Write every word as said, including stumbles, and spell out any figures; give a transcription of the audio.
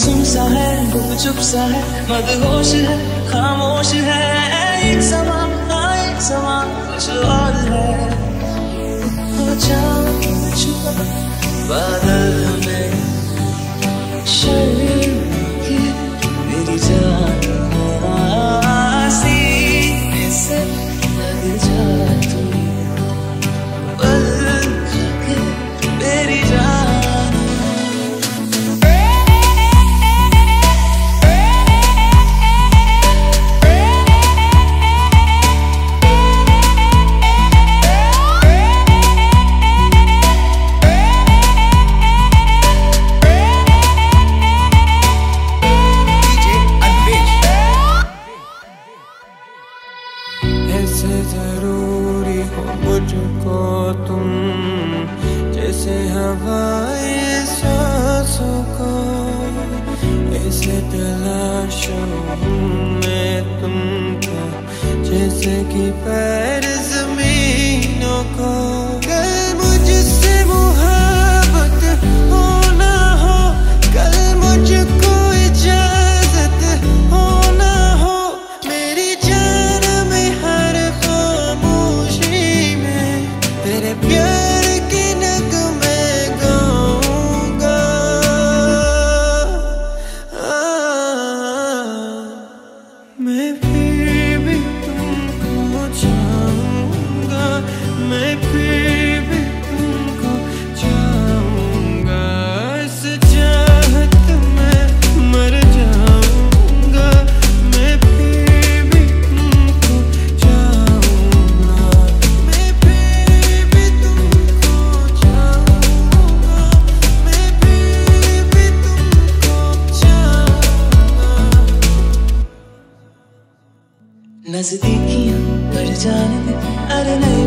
मासूम सा है, गुपचुप सा है, मदहोश है, खामोश है। एक समा हाँ एक समा कुछ और है। हो जाऊं छुपा बादल में शर्म की मेरी जान, सीने से लग जा तू पल के मेरी जान। ऐसे जरूरी हो मुझको तुम, जैसे हवाएं सांसों को। ऐसे तलाशूं मैं तुमको, जैसे कि पैर जमीनों को। कल मुझसे मुहब्बत हो ना हो, कल मुझको इजाजत हो ना हो, मेरी जान में हर खामोशी में तेरे प्यार के नगमे गाऊंगा। मैं फिर भी तुमको चाहूंगा, मैं फिर भी तुमको चाहूंगा। इस चाहत में मर जाऊंगा, मैं फिर भी तुमको चाहूंगा, मैं फिर भी तुमको चाहूंगा, मैं फिर भी तुमको चाहूंगा। नजदीकियां बढ़ जाने दे, अरे नहीं